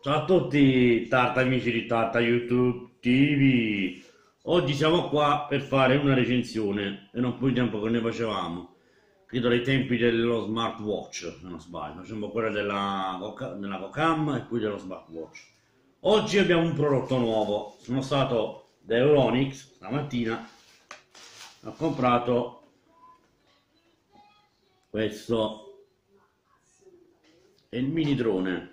Ciao a tutti, Tarta amici di Tarta YouTube TV. Oggi siamo qua per fare una recensione e non più il tempo che ne facevamo. Credo ai tempi dello smartwatch, se non sbaglio. Facciamo quella della Cocam e poi dello smartwatch. Oggi abbiamo un prodotto nuovo. Sono stato da Euronics stamattina. Ho comprato questo. È il mini drone.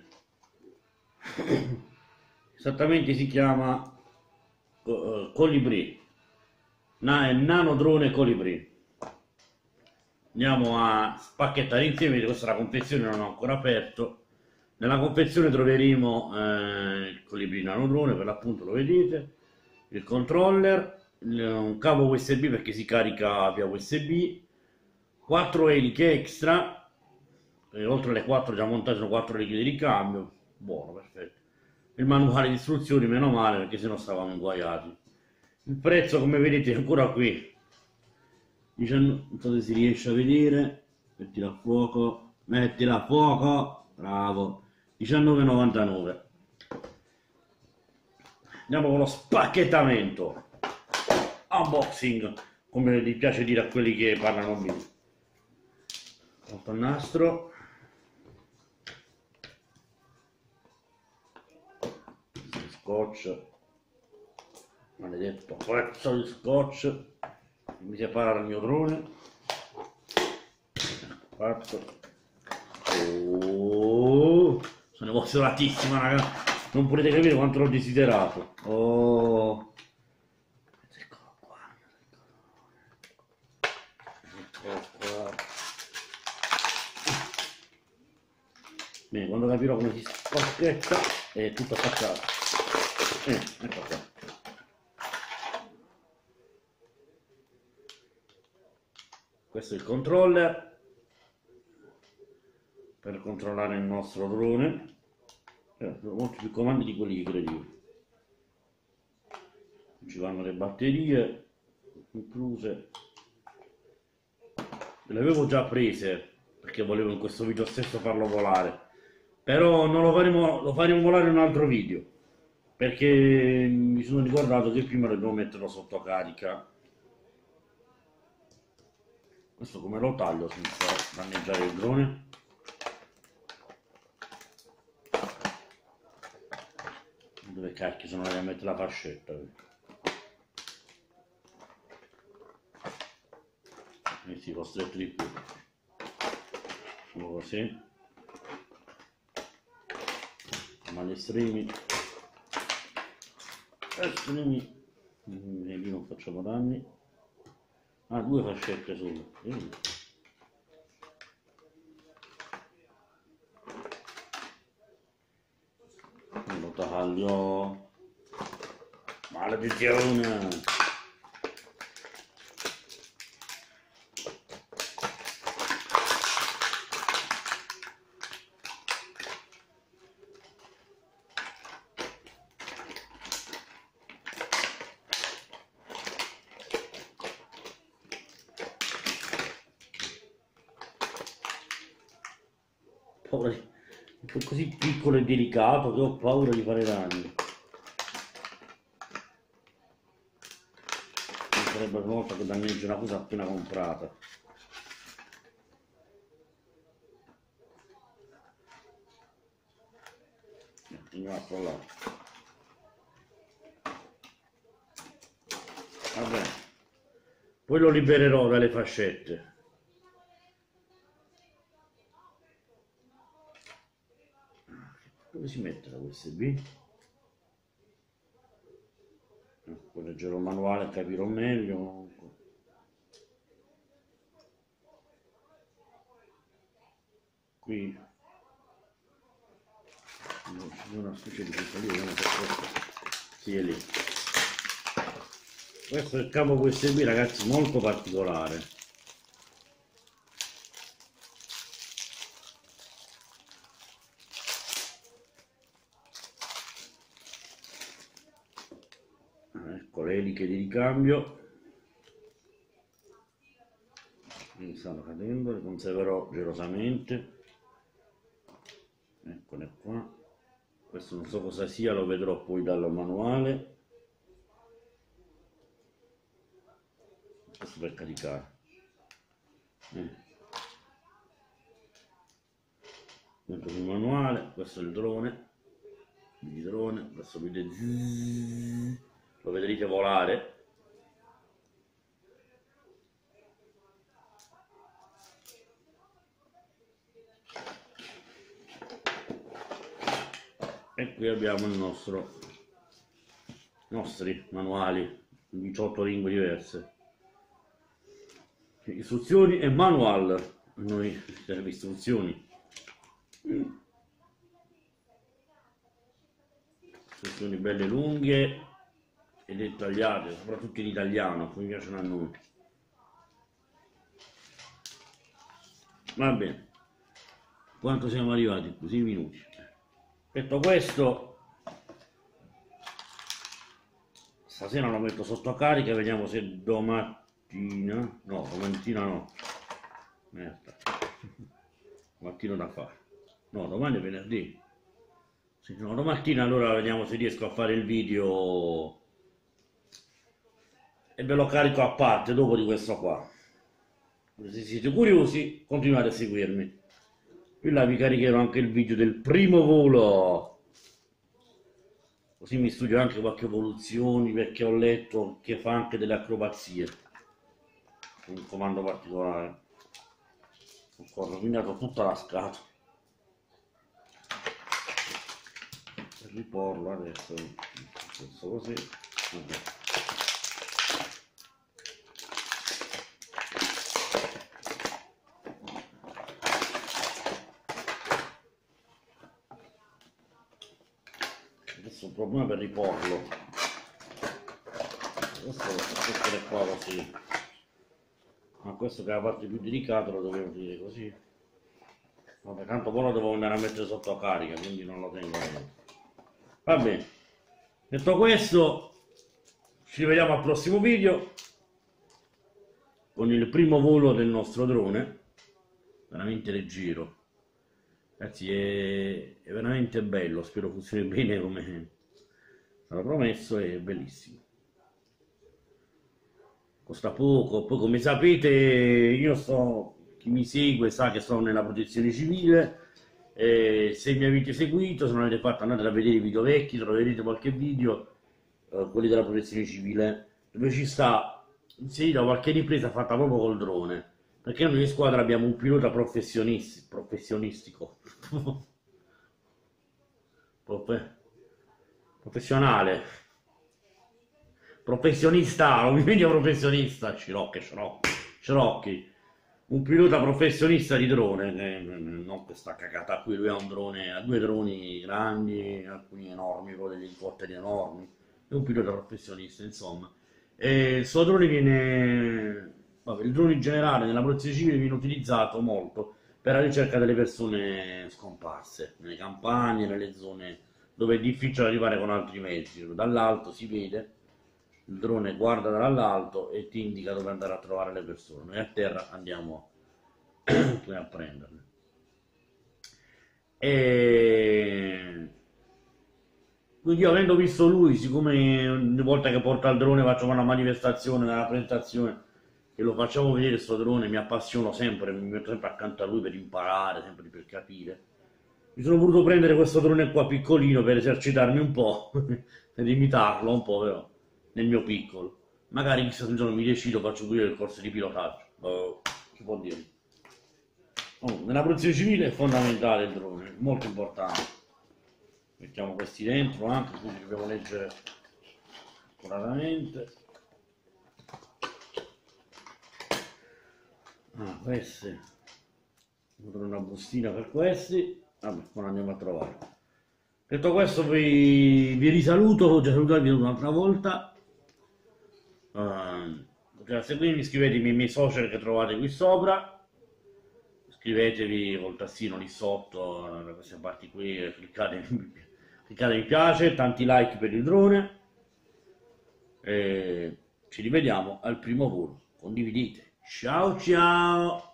Esattamente si chiama Colibri, nano drone Colibri. Andiamo a spacchettare insieme. Questa è la confezione, non ho ancora aperto. Nella confezione troveremo il Colibri nano drone, per l'appunto lo vedete, il controller, un cavo USB perché si carica via USB, 4 eliche extra, e oltre alle 4 già montate sono 4 eliche di ricambio. Buono, perfetto. Il manuale di istruzioni, meno male, perché sennò stavamo inguaiati. Il prezzo, come vedete, è ancora qui. Non so se si riesce a vedere. Mettila a fuoco, bravo. 19,99. Andiamo con lo spacchettamento. Unboxing, come gli piace dire a quelli che parlano bene. Molto il nastro. Scotch, maledetto pezzo di scotch, mi separa dal mio drone. Fatto. Oh, sono emozionatissima, raga, non potete capire quanto l'ho desiderato. Oh, eccolo qua, eccolo qua. Bene, quando capirò come si spacchetta è tutto attaccato. Ecco qua. Questo è il controller per controllare il nostro drone. Sono molti più comandi di quelli che credevo. Ci vanno le batterie incluse. Le avevo già prese perché volevo in questo video stesso farlo volare, però non lo faremo volare in un altro video, perché mi sono ricordato che prima dobbiamo metterlo sotto carica. Questo come lo taglio senza danneggiare il drone? Dove cacchio sono andato a mettere la fascetta? E si costretto di più. Facciamo così. Ma gli estremi lì non facciamo danni. Ah, due fascette solo. Lo taglio. Maledizione. È così piccolo e delicato che ho paura di fare danni. Non sarebbe una volta che danneggia una cosa appena comprata. Un altro là. Vabbè, poi lo libererò dalle fascette. Dove si mette la USB? Poi leggerò il manuale e capirò meglio. Qui c'è una specie di piccolino, sì, è lì. Questo è il cavo USB, ragazzi, molto particolare. Ecco le eliche di ricambio. Mi stanno cadendo, le conserverò gelosamente. Eccole qua. Questo non so cosa sia, lo vedrò poi dal manuale. Questo per caricare. Metto sul manuale, questo è il drone. Adesso lo vedrete volare. E qui abbiamo i nostri manuali, 18 lingue diverse, istruzioni e manual. Noi serve istruzioni, istruzioni belle lunghe e dettagliate, soprattutto in italiano, come piacciono a noi. Va bene, quanto siamo arrivati? 6 minuti. Detto questo, stasera lo metto sotto carica, vediamo se domattina no, merda, mattino da fare, no, domani è venerdì, sì, no, domattina allora vediamo se riesco a fare il video e ve lo carico a parte dopo di questo qua. Se siete curiosi continuate a seguirmi. Qui là vi caricherò anche il video del primo volo, così mi studio anche qualche evoluzione, perché ho letto che fa anche delle acrobazie, un comando particolare. Ho rovinato tutta la scatola per riporlo adesso, così. Vabbè. Adesso un problema per riporlo, questo è qua così, ma questo che è la parte più delicata lo dovevo dire così. Vabbè, tanto poi lo devo andare a mettere sotto carica, quindi non lo tengo niente. Va bene, detto questo ci vediamo al prossimo video con il primo volo del nostro drone, veramente leggero. Ragazzi, è veramente bello, spero funzioni bene come sarà promesso, è bellissimo. Costa poco, poi come sapete chi mi segue sa che sono nella protezione civile, se mi avete seguito, se non avete fatto andate a vedere i video vecchi, troverete qualche video, quelli della protezione civile, dove ci sta inserita qualche ripresa fatta proprio col drone. Perché noi in squadra abbiamo un pilota professionistico, professionale, professionista, non mi meglio professionista, Scirocchi, un pilota professionista di drone, non questa cagata qui, lui ha un drone, ha 2 droni grandi, alcuni enormi, poi degli elicotteri enormi, è un pilota professionista, insomma. E il suo drone viene... Vabbè, il drone in generale nella protezione civile viene utilizzato molto per la ricerca delle persone scomparse, nelle campagne, nelle zone dove è difficile arrivare con altri mezzi. Dall'alto si vede, il drone guarda dall'alto e ti indica dove andare a trovare le persone. Noi a terra andiamo a prenderle. Quindi io avendo visto lui, siccome ogni volta che porta il drone facciamo una manifestazione, una presentazione, e lo facciamo vedere questo drone, mi appassiono sempre, mi metto sempre accanto a lui per imparare, sempre per capire. Mi sono voluto prendere questo drone qua piccolino per esercitarmi un po', per imitarlo un po' però, nel mio piccolo. Magari chissà se un giorno mi decido, faccio pure il corso di pilotaggio, si può dire. Nella protezione civile è fondamentale il drone, molto importante. Mettiamo questi dentro anche, quindi dobbiamo leggere accuratamente. Questi, ho una bustina per questi, vabbè, ora andiamo a trovare. Detto questo vi risaluto, ho già salutato un'altra volta, potete seguirmi, iscrivetevi ai miei social che trovate qui sopra, iscrivetevi col tastino lì sotto, da queste parti qui, cliccate mi piace, tanti like per il drone, e ci rivediamo al primo volo, condividete. Ciao ciao!